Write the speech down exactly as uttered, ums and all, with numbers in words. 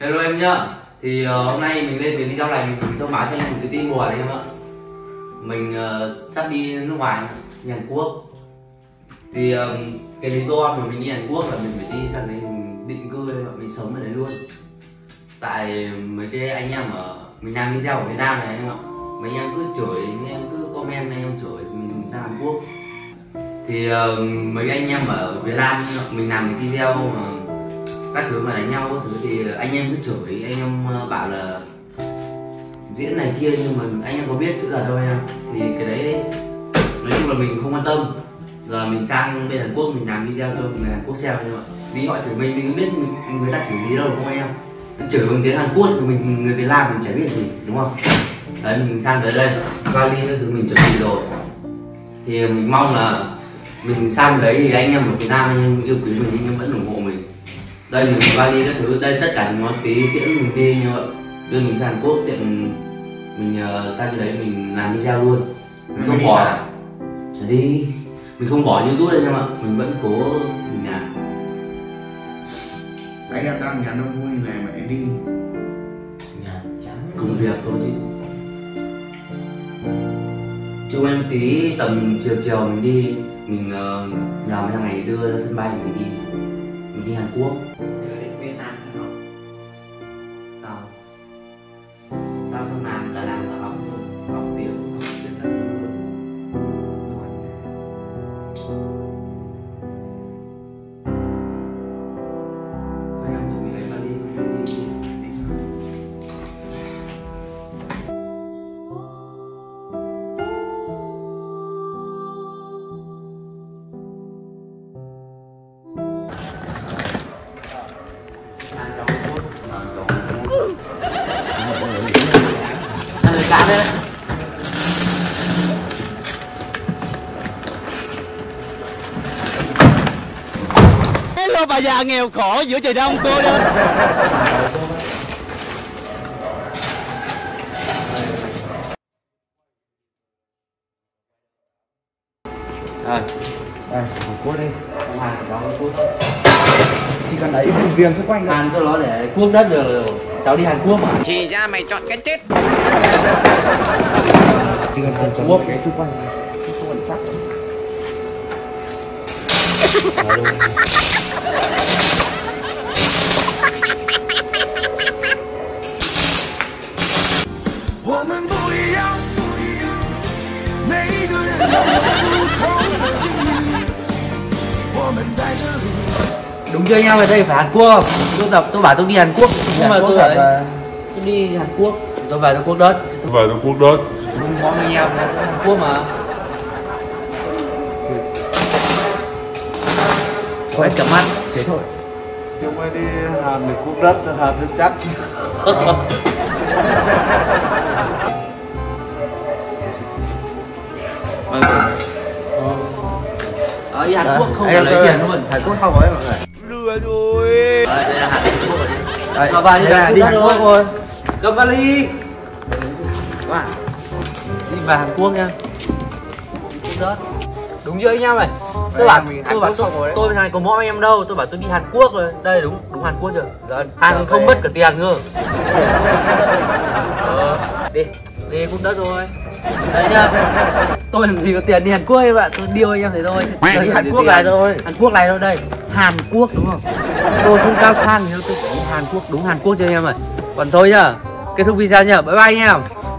Hello em nhá. Thì uh, hôm nay mình lên cái video này mình thông báo cho anh một cái tin buồn em ạ. Mình uh, sắp đi nước ngoài, đi Hàn Quốc. Thì uh, cái lý do mà mình đi Hàn Quốc là mình phải đi sang đấy mình định cư em ạ, mình sống ở đấy luôn. Tại mấy cái anh em ở mình làm video ở Việt Nam này em ạ, mấy anh em cứ chửi, mấy em cứ comment anh em chửi mình sang Hàn Quốc. Thì uh, mấy anh em ở Việt Nam mình làm cái video mà các thứ mà đánh nhau các thứ thì anh em cứ chửi, anh em bảo là diễn này kia, nhưng mà anh em có biết sự thật đâu em. Thì cái đấy nói chung là mình không quan tâm. Giờ mình sang bên Hàn Quốc mình làm video cho người Hàn Quốc xem nhưng mà vì họ chửi mình mình biết mình, người ta chửi gì đâu đúng không em. Chửi bằng tiếng Hàn Quốc thì mình người Việt Nam mình chả biết gì đúng không. Đấy mình sang tới đây vali các thứ mình chuẩn bị rồi thì mình mong là mình sang đấy thì anh em ở Việt Nam anh em yêu quý mình, anh em vẫn ủng hộ mình. Đây mình vali các thứ, đây tất cả nó tí tiễn mình đi như vậy, đưa mình ra Hàn Quốc tiện mình uh, sang cái đấy mình làm video luôn, mình không bỏ trở đi, mình không bỏ YouTube đây em ạ, mình vẫn cố mình làm. Đấy là đang nhà đông vui này mà em đi nhà chán công việc thôi chứ. Chúc em tí tầm chiều chiều mình đi, mình uh, nhờ mấy thằng này đưa ra sân bay mình đi, mình đi Hàn Quốc. Việt Nam không? Tao Tao sang làm cả làm cả học học tiếng, học tiếng các thứ luôn. Thôi em chuẩn bị lấy vali đi. Cá đấy. Hello bà già nghèo khổ giữa trời đông cô đơn. Rồi, đây Hàn Quốc đây, không Hàn của cháu Hàn Quốc. chỉ cần lấy vùng viền xung quanh thôi. Hàn cho nó để cuốc đất được rồi. Cháu đi Hàn Quốc mà. Chỉ ra mày chọn cái chết. Chỉ cần chọn chọn cái xung quanh không cần chắc. Đúng chưa anh em, ở đây phải Hàn Quốc. Tôi tập tôi bảo tôi đi Hàn Quốc nhưng mà tôi ở đây tôi đi Hàn Quốc tôi về tôi quốc đất tôi về tôi quốc đất đúng có anh em là Hàn Quốc mà. Có hết cả mắt thế thôi. chúng mới đi Hàn được quốc đất, Hàn rất chắc. Ở đi Hàn Quốc không phải lấy tiền luôn. Hàn Quốc không ấy mọi người. Lừa rồi. Đây là Hàn Quốc rồi. Đây, Vào đi là đi Hàn Quốc thôi. Cầm vali. Wow. Đi vào Hàn Quốc nha. Quốc đất. Đúng chưa anh em ơi? Tôi bảo tôi bảo tôi tôi này có mỗi anh em đâu, tôi bảo tôi đi Hàn Quốc rồi. Đây đúng đúng Hàn Quốc chưa? Gần. Hàn không mất cả tiền cơ. Ờ, đi đi quốc đất rồi. Đấy nhá. Tôi làm gì có tiền đi Hàn Quốc em ạ, tôi điêu anh em thế thôi. Đi Hàn Quốc này thôi. Hàn Quốc này thôi đây. Hàn Quốc đúng không? Tôi không cao sang thì tôi phải đi Hàn Quốc, đúng Hàn Quốc cho anh em ơi. Còn thôi nhá. Kết thúc video nhá. Bye bye anh em.